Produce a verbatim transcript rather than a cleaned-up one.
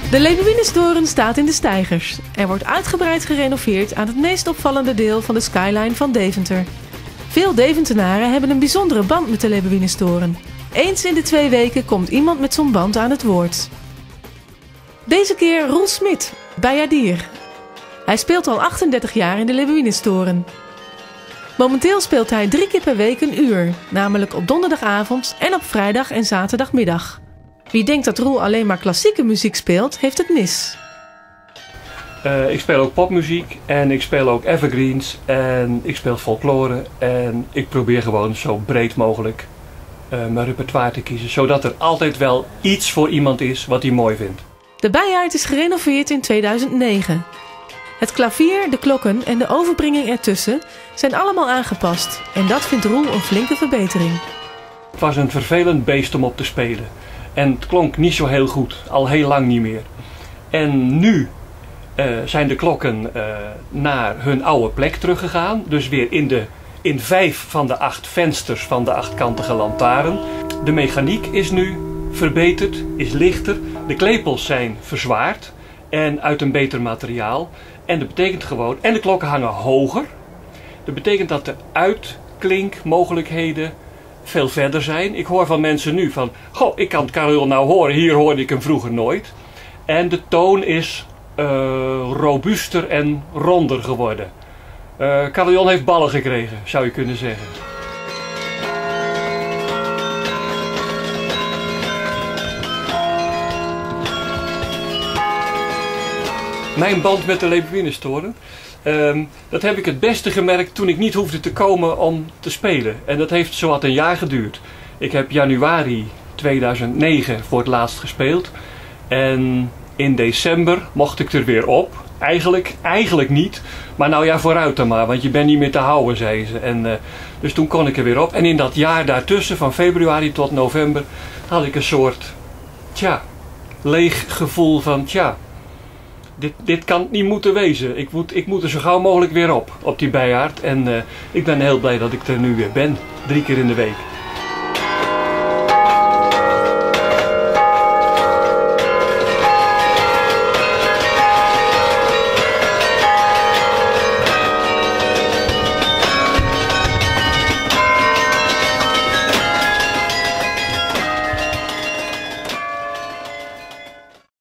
De Lebuinustoren staat in de steigers. Er wordt uitgebreid gerenoveerd aan het meest opvallende deel van de skyline van Deventer. Veel Deventenaren hebben een bijzondere band met de Lebuinustoren. Eens in de twee weken komt iemand met zo'n band aan het woord. Deze keer Roel Smit, bijaardier. Hij speelt al achtendertig jaar in de Lebuinustoren. Momenteel speelt hij drie keer per week een uur, namelijk op donderdagavond en op vrijdag en zaterdagmiddag. Wie denkt dat Roel alleen maar klassieke muziek speelt, heeft het mis. Uh, ik speel ook popmuziek en ik speel ook evergreens en ik speel folklore. En ik probeer gewoon zo breed mogelijk uh, mijn repertoire te kiezen. Zodat er altijd wel iets voor iemand is wat hij mooi vindt. De bijaard is gerenoveerd in tweeduizend negen. Het klavier, de klokken en de overbrenging ertussen zijn allemaal aangepast. En dat vindt Roel een flinke verbetering. Het was een vervelend beest om op te spelen. En het klonk niet zo heel goed, al heel lang niet meer. En nu uh, zijn de klokken uh, naar hun oude plek teruggegaan. Dus weer in, de, in vijf van de acht vensters van de achtkantige lantaarn. De mechaniek is nu verbeterd, is lichter. De klepels zijn verzwaard en uit een beter materiaal. En dat betekent gewoon, en de klokken hangen hoger. Dat betekent dat de uitklinkmogelijkheden veel verder zijn. Ik hoor van mensen nu van, goh, ik kan het carillon nou horen, hier hoorde ik hem vroeger nooit. En de toon is uh, robuuster en ronder geworden. Uh, carillon heeft ballen gekregen, zou je kunnen zeggen. Mijn band met de Lebuinustoren, um, dat heb ik het beste gemerkt toen ik niet hoefde te komen om te spelen. En dat heeft zowat een jaar geduurd. Ik heb januari tweeduizend negen voor het laatst gespeeld. En in december mocht ik er weer op. Eigenlijk, eigenlijk niet. Maar nou ja, vooruit dan maar, want je bent niet meer te houden, zei ze. En, uh, dus toen kon ik er weer op. En in dat jaar daartussen, van februari tot november, had ik een soort, tja, leeg gevoel van, tja, Dit, dit kan het niet moeten wezen. Ik moet, ik moet er zo gauw mogelijk weer op, op die bijaard. En uh, ik ben heel blij dat ik er nu weer ben. Drie keer in de week.